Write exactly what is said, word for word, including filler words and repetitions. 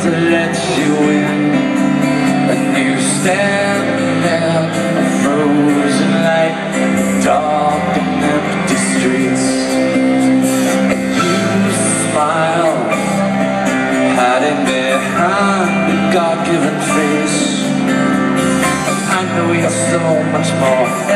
to let you in, and you stand there, a frozen light, dark and empty streets, and you smile, hiding behind a God-given face. And I know you're so much more